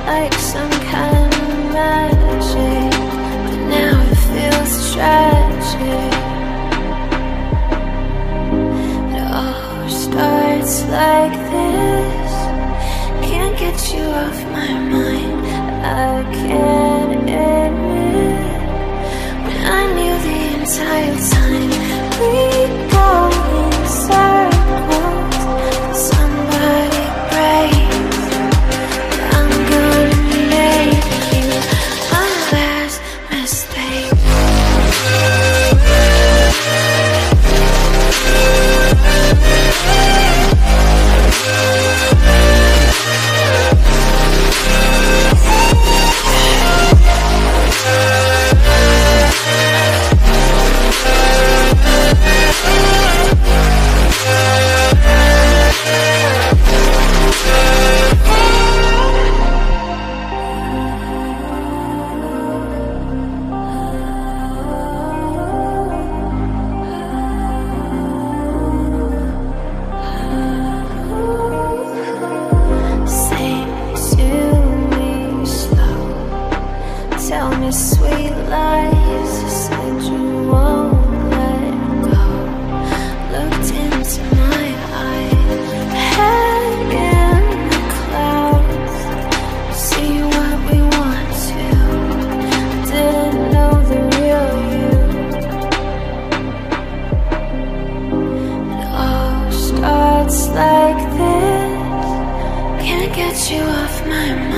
like some kind of magic, but now it feels tragic. It all starts like this. Can't get you off my mind. I can't admit when I knew the entire time we go in circles. Somebody breaks. I'm gonna make you my last mistake. Tell me sweet lies, you said you won't let go. Looked into my eyes, head in the clouds. See what we want to, didn't know the real you. It all starts like this. Can't get you off my mind.